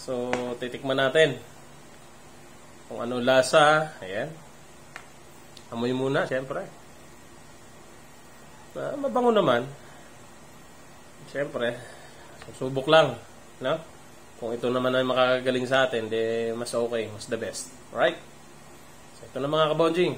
So, titikman natin kung ano lasa. Ayan. Amoy muna, syempre. Mabango naman. Syempre, susubok lang, no? Kung ito naman ay makakagaling sa atin, di mas okay, mas the best. Alright? So, ito na mga kabonjing.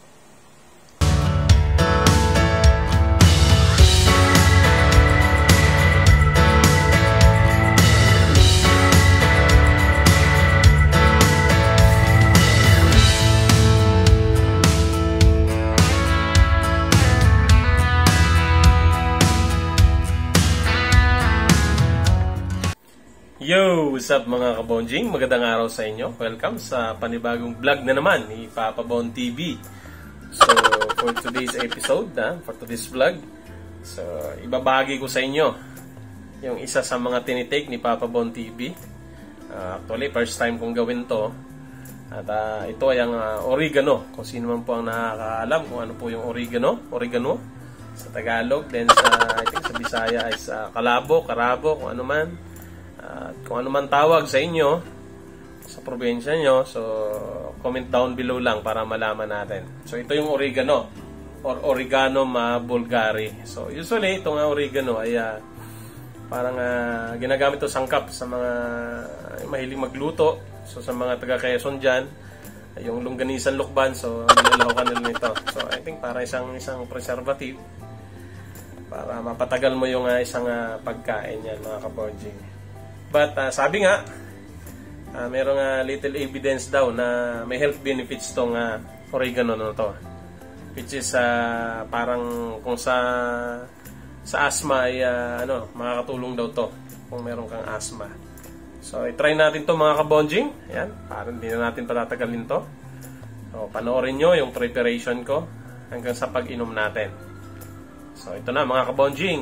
Yo! What's up mga kabonjing? Magandang araw sa inyo. Welcome sa panibagong vlog na naman ni Papa Bon TV. So, for today's episode, for today's vlog, so, ibabahagi ko sa inyo yung isa sa mga tinitake ni Papa Bon TV. Actually, first time kong gawin to. At ito ay ang oregano. Kung sino man po ang nakakaalam kung ano po yung oregano sa Tagalog. Then sa, I think sa Bisaya ay sa kalabo, karabo, kung ano man. At kung ano man tawag sa inyo, sa probinsya nyo, so comment down below lang para malaman natin. So ito yung oregano, or Oregano Vulgare. So usually, itong oregano ay parang ginagamit ito sangkap sa mga mahiling magluto. So sa mga taga Quezon dyan, yung longganisan lukban, so nilalawakan nila nito. So I think para isang preservative, para mapatagal mo yung isang pagkain yan mga kabonjing. But sabi nga, mayroong little evidence daw na may health benefits tong oregano na to. Which is parang kung sa asthma ay makakatulong daw to kung meron kang asthma. So i-try natin to mga kabonjing. Ayan, parang hindi na natin patatagalin to. So panoorin nyo yung preparation ko hanggang sa pag-inom natin. So ito na mga kabonjing.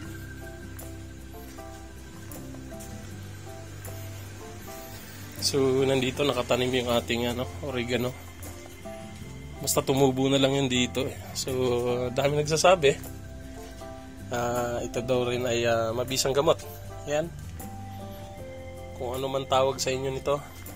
So, nandito nakatanim yung ating oregano. Basta tumubo na lang yun dito. So, dami nagsasabi. Ito daw rin ay mabisang gamot. Yan. Kung ano man tawag sa inyo nito.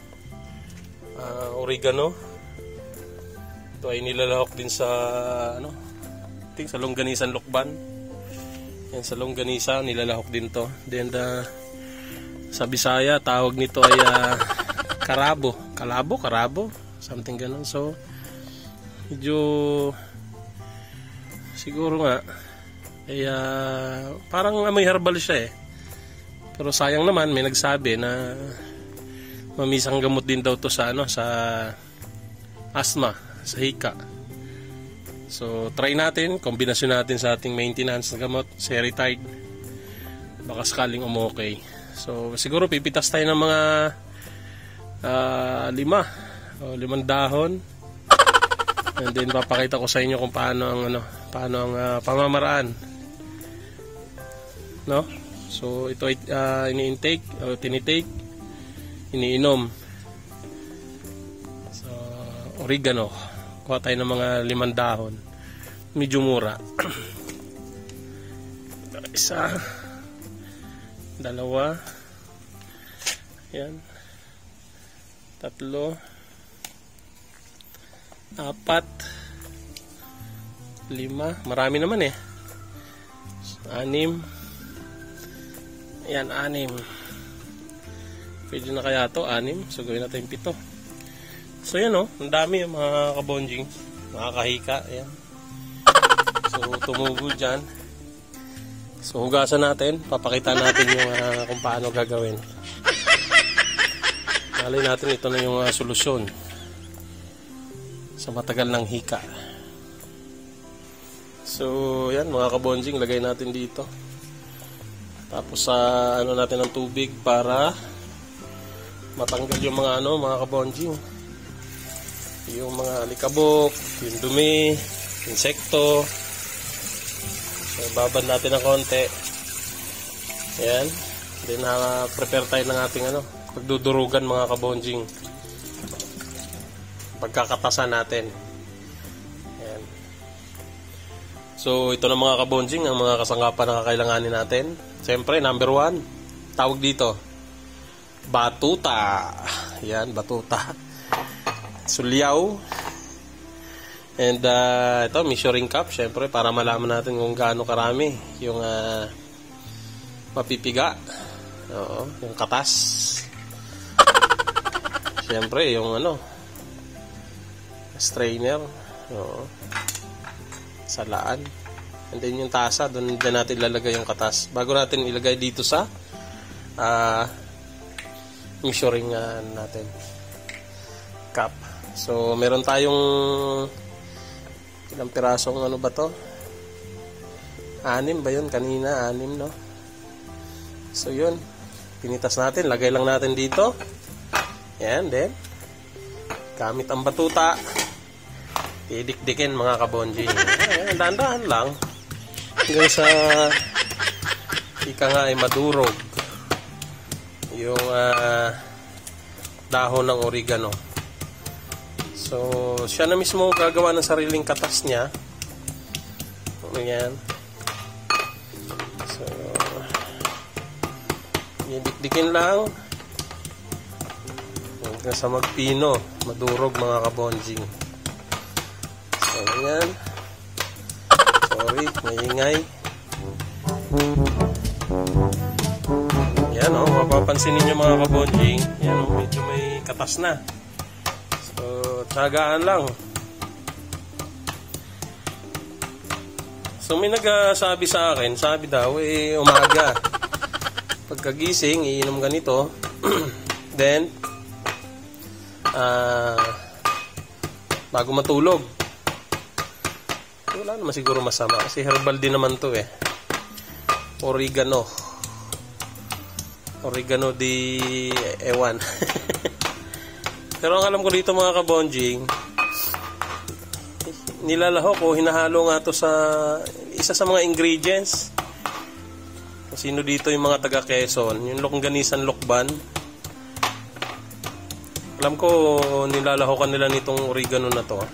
Oregano. Ito ay nilalahok din sa sa longganisan lukban. Yan, sa longganisa nilalahok din to. Then sa Bisaya, tawag nito ay karabo, something ganun. So, medyo siguro nga ay parang may herbal siya eh. Pero sayang naman, may nagsabi na mamisang gamot din daw to sa sa asthma, sa Hika. So, try natin, kombinasyon natin sa ating maintenance na gamot, seritide. Baka sakaling umokay. So, siguro pipitas tayo ng mga 5 dahon. And then papakita ko sa inyo kung paano ang pamamaraan. No? So, ito ay ini-intake o tinitake, iniinom. So, oregano. Kuha tayo ng mga 5 dahon. Medyo mura. Isa, 2, yan, 3, 4, 5, marami naman eh, 6, yan, 6, pwede na kaya to 6, so gawin natin 7. So yan ang dami yung mga kabonjing, mga kahika, yan. So tumubo dyan. So hugasan natin, papakita natin yung kung paano gagawin. Malay natin ito na yung solusyon sa matagal ng hika. So yan mga kabonjing, lagay natin dito. Tapos natin ng tubig para matanggal yung mga mga kabonjing. Yung mga alikabok, yung dumi, insekto. So, babad natin ng konti. Ayan. Then, prepare tayo ng ating pagdudurugan mga kabonjing. Pagkakatasan natin. Ayan. So, ito na mga kabonjing, ang mga kasangkapan na kakailanganin natin. Siyempre, number 1, tawag dito, batuta. Yan, batuta. Sulyaw. And ito, measuring cup. Syempre, para malaman natin kung gaano karami yung mapipiga. Oo, yung katas. Syempre, yung strainer. Oo. Salaan. And then yung tasa, doon natin ilalagay yung katas. Bago natin ilagay dito sa measuring natin cup. So, meron tayong ilang pirasong ba to? 6 ba yun? Kanina, 6, no? So, yun. Pinitas natin. Lagay lang natin dito. Yan, then gamit ang batuta. Didikdikin mga kabonjing. Dahan-dahan lang. Hanggang sa ika nga ay madurog yung dahon ng oregano. So, siya na mismo gagawa ng sariling katas niya. Ayan. So, didikdikin lang hanggang sa magpino, madurog mga kabonjing. So, ayan. Sorry, maingay. Yan mapapansin ninyo mga kabonjing. Yan medyo may katas na. So, tsagaan lang. So, may nagsabi sa akin, sabi daw, umaga. Pagkagising, iinom ganito. Then, bago matulog. Wala naman siguro masama kasi herbal din naman to Oregano. Oregano di ewan. Pero ang alam ko dito mga kabonjing, nilalahok o hinahalo nga to sa isa sa mga ingredients. Kung sino dito yung mga taga Quezon, yung longganisan lokban. Alam ko nilalahokan nila nitong oregano na to.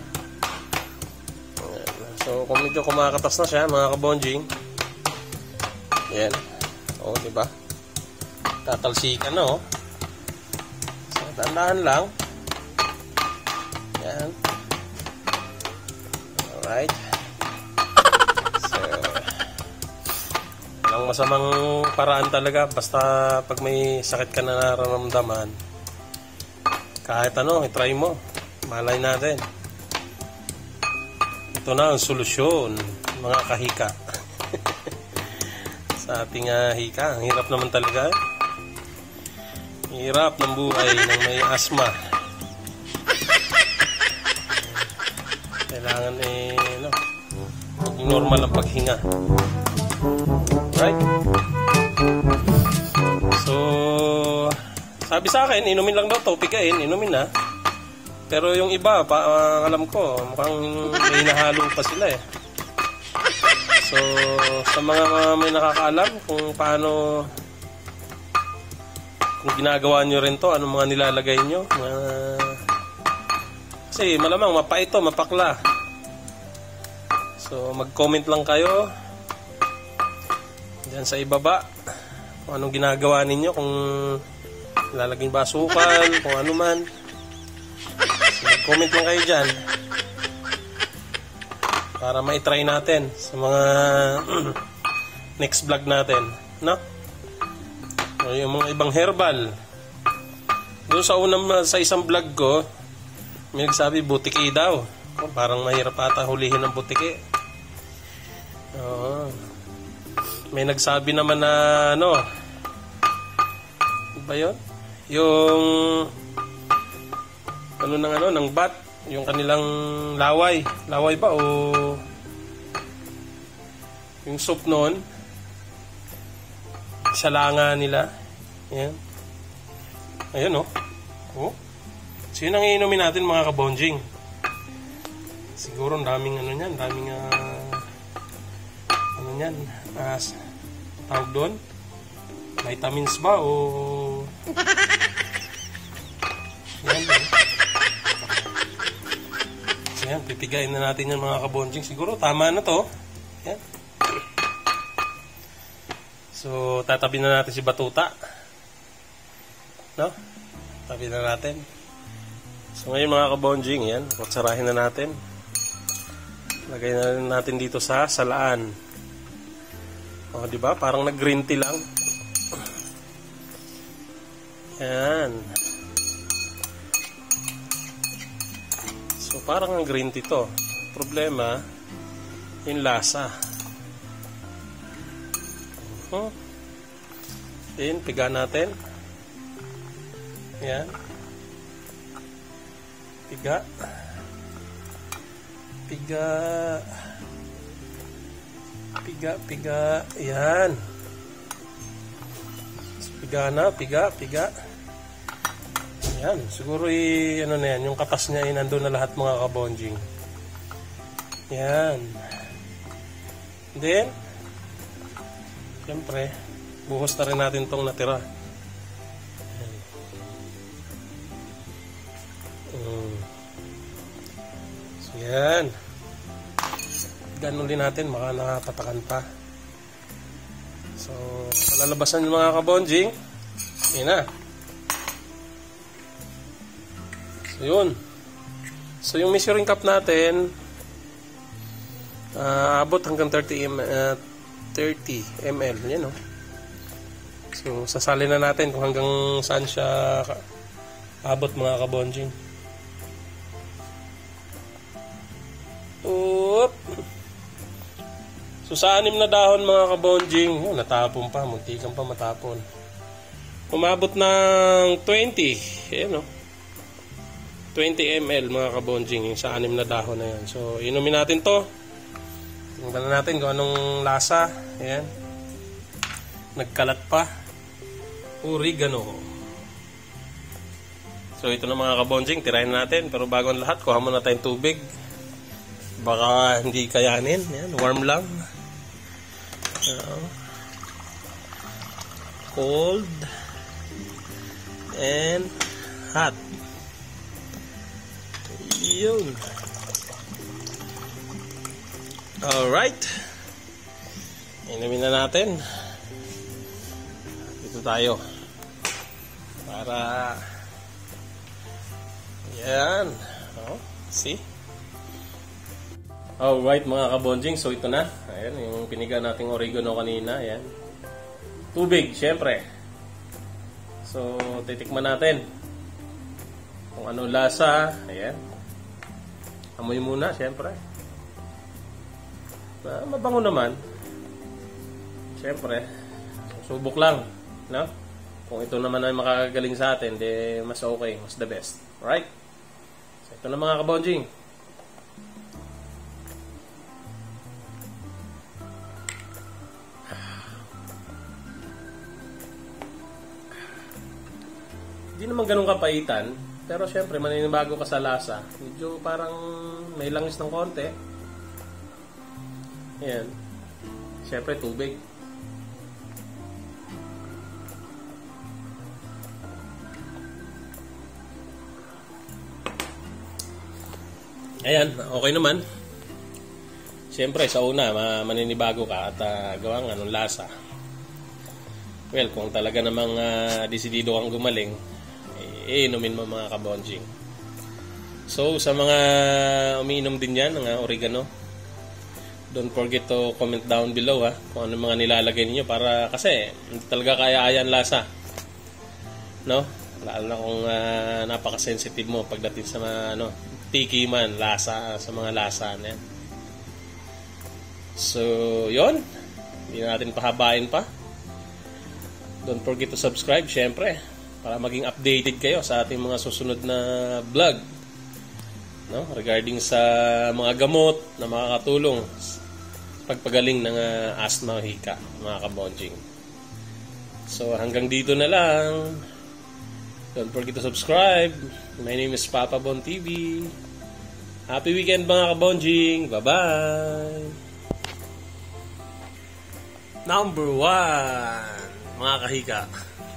So, kung medyo kumakatas na siya, mga kabonjing. Yan. O, diba? Tatalsikan na, So, dandahan lang. Yan. Alright. So, walang masamang paraan talaga. Basta pag may sakit ka na nararamdaman, kahit itry mo. Malay natin. Ito na ang solusyon, mga kahika. Sa ating hika. Ang hirap naman talaga. Hirap ng buhay ng may asthma. Kailangan maging normal ang paghinga. Right? So, sabi sa akin, inumin lang daw to, pigain, inumin na. Pero yung iba, alam ko, mukhang may hinahalo pa sila So, sa mga may nakakaalam kung paano, kung ginagawa nyo rin to, anong mga nilalagay nyo. Kasi malamang mapait to, mapakla. So, mag-comment lang kayo dyan sa ibaba kung anong ginagawa ninyo, kung lalagyan ba asukal, kung ano man. Comment lang kayo dyan para ma-try natin sa mga next vlog natin, no? Yung mga ibang herbal. Doon sa isang vlog ko, may nagsabi butiki daw. Parang mahirap ata hulihin ng butiki. May nagsabi naman na ano ba yun? Yung ng bat, yung kanilang laway ba o yung soup noon, salanga nila. Yan. Ayun So yun ang iinumin natin mga kabonjing. Siguro daming tawag doon, vitamins ba o yan. Yan, pipigain na natin yung mga kabonjing. Siguro tama na to. Yan. So, tatabi na natin si batuta. No? Tabi na natin. So ngayon mga kabonjing, yan. Kutsarahin na natin. Lagay na natin dito sa salaan. O, diba? Parang nag-green tea lang. Yan. So parang ang green tea to. Problema, yung lasa. Then, piga natin. Yan. Piga. Piga. Piga, piga. Yan. Piga na, piga, piga. Yan. Siguro ano na yan, yung katas niya ay nandun na lahat mga kabonjing. Yan. Then, siyempre, buhos na rin natin itong natira. So, yan. Ganun din natin, baka nakapatakan pa. So, palalabasan yung mga kabonjing. Yan na. So, yun. So, yung measuring cup natin, abot hanggang 30 ml. Yan, no? So, sasali na natin kung hanggang saan siya abot mga kabonjing. Oop! So, sa 6 na dahon mga kabonjing, natapon pa, muntikan pa matapon. Umabot ng 20, ayan, no? 20 ml mga kabonjing, yung sa 6 na dahon na yan. So, inumin natin to. Tingnan natin kung anong lasa. Ayan. Nagkalat pa. Oregano. So, ito na mga kabonjing, tirahin natin. Pero bago ang lahat, kuha muna tayong tubig. Baka hindi kayanin. Ayan, warm lang. Cold and hot. Yun. Alright. Inumin na natin. Dito tayo. Para yan. See? Alright mga kabonjing. So ito na. Ayan, yung piniga nating oregano kanina. Ayan. Tubig, syempre. So, titikman natin. Kung ano lasa. Ayan. Amoy muna, syempre. Mabango naman. Siyempre, subok lang, no? Kung ito naman ay makakagaling sa atin, di mas okay, mas the best. Alright? So, ito na mga kabonjing. Hindi naman ganun kapaitan, pero siyempre, maninibago ka sa lasa. Medyo parang may langis ng konti. Ayan. Siyempre, tubig. Ayan, okay naman. Siyempre, sa una, maninibago ka at gawang anong lasa. Well, kung talaga namang desidido kang gumaling, inumin mo mga kabonjing. So, sa mga umiinom din yan, ng oregano, don't forget to comment down below kung ano mga nilalagay niyo para kasi hindi talaga kaya-ayan lasa. No? Lalo na kung napaka-sensitive mo pagdating sa mga picky man lasa sa mga lasa na yan. So, 'yon. Hindi natin pahabain pa. Don't forget to subscribe syempre para maging updated kayo sa ating mga susunod na vlog. No? Regarding sa mga gamot na makakatulong pagpagaling ng asthma o hika, mga kabonjing. So, hanggang dito na lang. Don't forget to subscribe. My name is Papa Bon TV. Happy weekend, mga kabonjing. Bye-bye. Number 1, mga kahika.